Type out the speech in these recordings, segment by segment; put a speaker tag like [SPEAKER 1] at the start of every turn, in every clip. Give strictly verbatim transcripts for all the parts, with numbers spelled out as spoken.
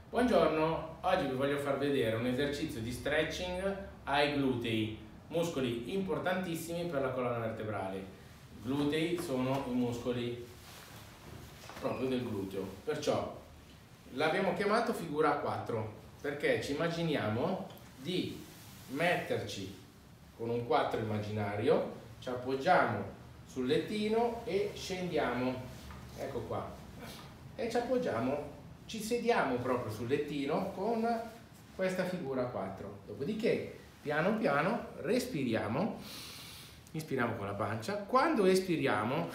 [SPEAKER 1] Buongiorno, oggi vi voglio far vedere un esercizio di stretching ai glutei, muscoli importantissimi per la colonna vertebrale. I glutei sono i muscoli proprio del gluteo, perciò l'abbiamo chiamato figura a quattro perché ci immaginiamo di metterci con un quattro immaginario, ci appoggiamo sul lettino e scendiamo, ecco qua, e ci appoggiamo. Ci sediamo proprio sul lettino con questa figura a quattro. Dopodiché, piano piano, respiriamo, inspiriamo con la pancia. Quando espiriamo,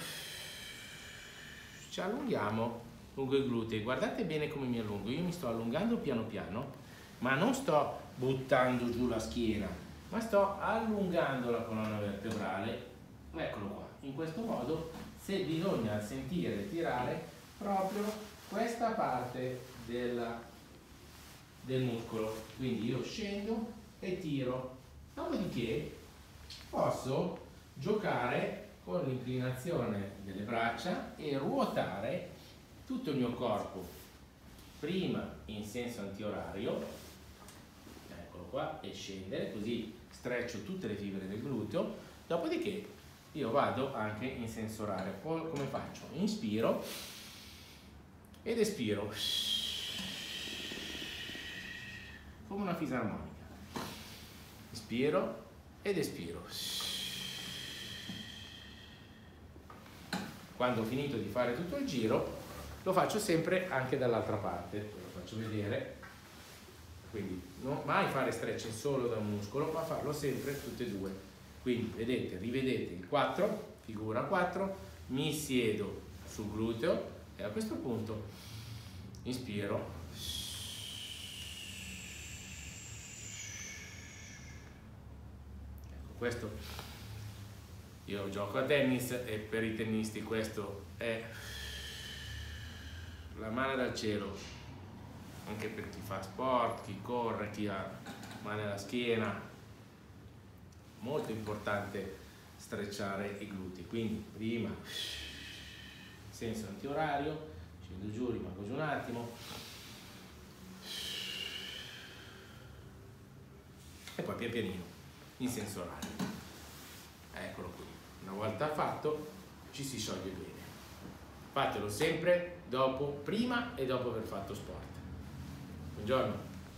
[SPEAKER 1] ci allunghiamo lungo i glutei. Guardate bene come mi allungo. Io mi sto allungando piano piano, ma non sto buttando giù la schiena, ma sto allungando la colonna vertebrale. Eccolo qua. In questo modo, se bisogna sentire tirare proprio questa parte della, del muscolo, quindi io scendo e tiro, dopodiché posso giocare con l'inclinazione delle braccia e ruotare tutto il mio corpo, prima in senso antiorario, eccolo qua, e scendere, così streccio tutte le fibre del gluteo, dopodiché io vado anche in senso orario. Poi come faccio? Inspiro ed espiro come una fisarmonica, ispiro ed espiro. Quando ho finito di fare tutto il giro lo faccio sempre anche dall'altra parte, ve lo faccio vedere. Quindi non mai fare stretching solo da un muscolo, ma farlo sempre tutte e due. Quindi vedete, rivedete il quattro, figura quattro, mi siedo sul gluteo e a questo punto inspiro, ecco, questo io gioco a tennis e per i tennisti questo è la mano dal cielo, anche per chi fa sport, chi corre, chi ha male alla schiena. Molto importante strecciare i glutei, quindi prima senso antiorario, scendo giù, rimango giù un attimo e poi pian pianino in senso orario. Eccolo qui, una volta fatto ci si scioglie bene. Fatelo sempre dopo, prima e dopo aver fatto sport. Buongiorno.